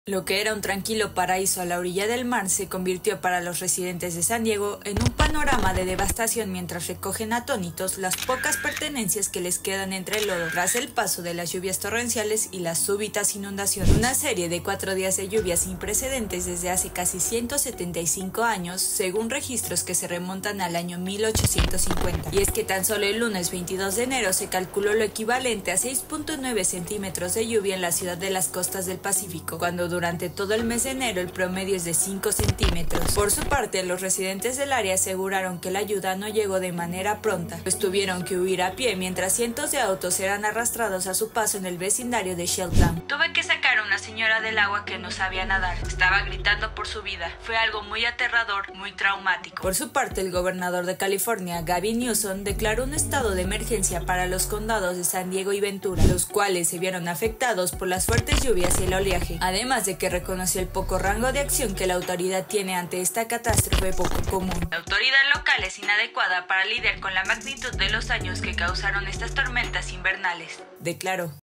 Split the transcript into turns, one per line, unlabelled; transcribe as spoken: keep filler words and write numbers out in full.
Lo que era un tranquilo paraíso a la orilla del mar se convirtió para los residentes de San Diego en un panorama de devastación mientras recogen atónitos las pocas pertenencias que les quedan entre el lodo tras el paso de las lluvias torrenciales y las súbitas inundaciones. Una serie de cuatro días de lluvias sin precedentes desde hace casi ciento setenta y cinco años, según registros que se remontan al año mil ochocientos cincuenta. Y es que tan solo el lunes veintidós de enero se calculó lo equivalente a seis punto nueve centímetros de lluvia en la ciudad de las costas del Pacífico, cuando durante todo el mes de enero el promedio es de cinco centímetros. Por su parte, los residentes del área aseguraron que la ayuda no llegó de manera pronta, pues tuvieron que huir a pie mientras cientos de autos eran arrastrados a su paso en el vecindario de Sheltown. Tuve que sacar a una señora del agua que no sabía nadar. Estaba gritando por su vida. Fue algo muy aterrador, muy traumático. Por su parte, el gobernador de California, Gavin Newsom, declaró un estado de emergencia para los condados de San Diego y Ventura, los cuales se vieron afectados por las fuertes lluvias y el oleaje. Además de que reconoció el poco rango de acción que la autoridad tiene ante esta catástrofe poco común. La autoridad local es inadecuada para lidiar con la magnitud de los daños que causaron estas tormentas invernales, declaró.